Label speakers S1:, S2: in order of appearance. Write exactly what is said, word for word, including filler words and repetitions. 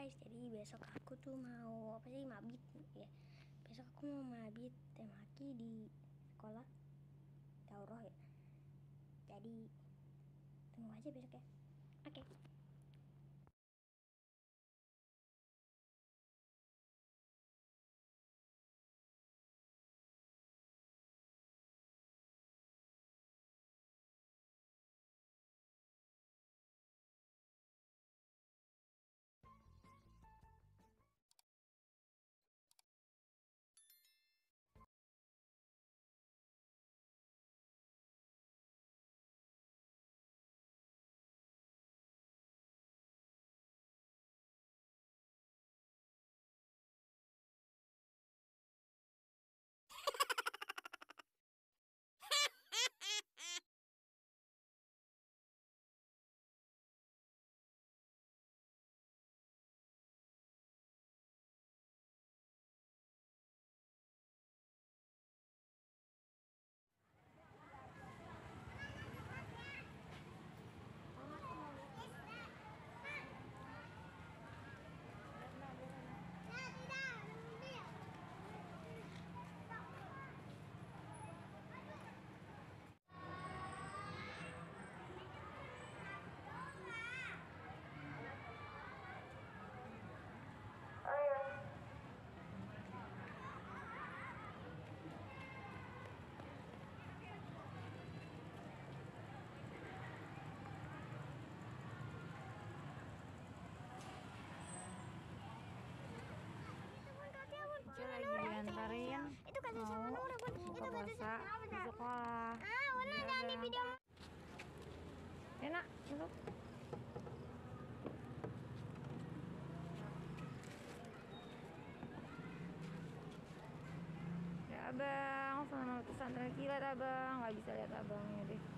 S1: guys, jadi besok aku tuh mau apa sih mabit ya. Besok aku mau mabit temaki di sekolah Daurah ya. Jadi tunggu aja besok ya. Oke. Okay.
S2: Lagi diantarin
S1: Itu kata sama
S2: mau
S1: Nora, Bun.
S2: buka
S1: Itu kata
S2: puasa
S1: sama
S2: di
S1: Nora.
S2: sekolah.
S1: Ah, Wana jangan di video.
S2: Enak untuk ya abang, sama pesantren kilat abang, nggak bisa lihat abangnya deh.